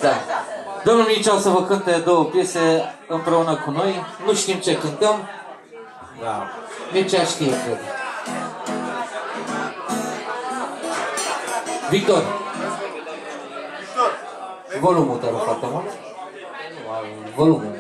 Da. Domnul Mircea o să vă cânte două piese împreună cu noi. Nu știm ce cântăm. Da. Mircea știe, cred. Victor. Volumul, te rog foarte mult. Volumul.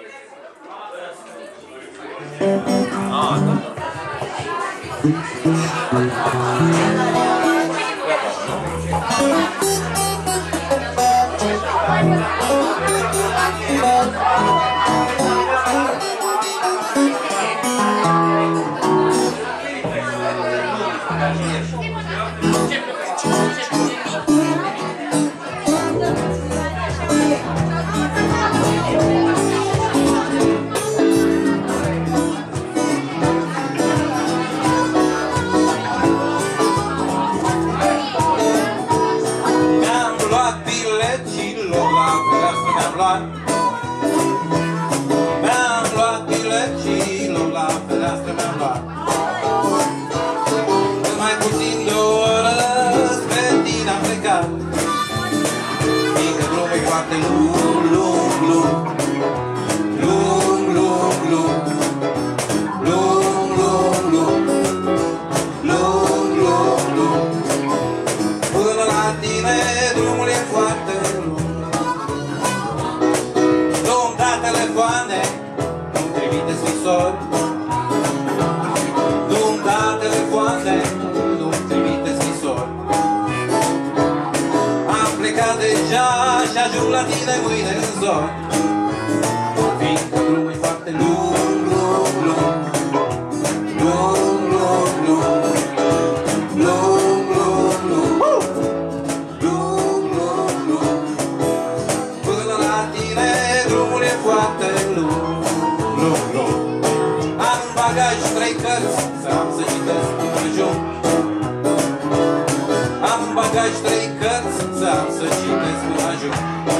Mi-am luat bileților la fereastră, mi-am luat mai puțin de o oră spre tine am plecat. Fiindcă drumul e foarte lung, lung, lung, lung, lung, lung, lung, lung, lung, lung, lung, lung. Până la tine drumul e foarte lung. Telefoane, nu-mi trimite scrisori. Nu-mi da telefoane, nu-mi trimite scrisori. Am plecat deja și ajung la tine mâine în zori. Fiindcă drumul e foarte lung, lung, lung, lung, lung, lung, lung, lung, lung, lung, lung, lung. Până la tine drumul e foarte lung, lung, lung. Am în bagaj 3 cărți, să am să citesc până ajung. Am în bagaj 3 cărți, să am să citesc până ajung.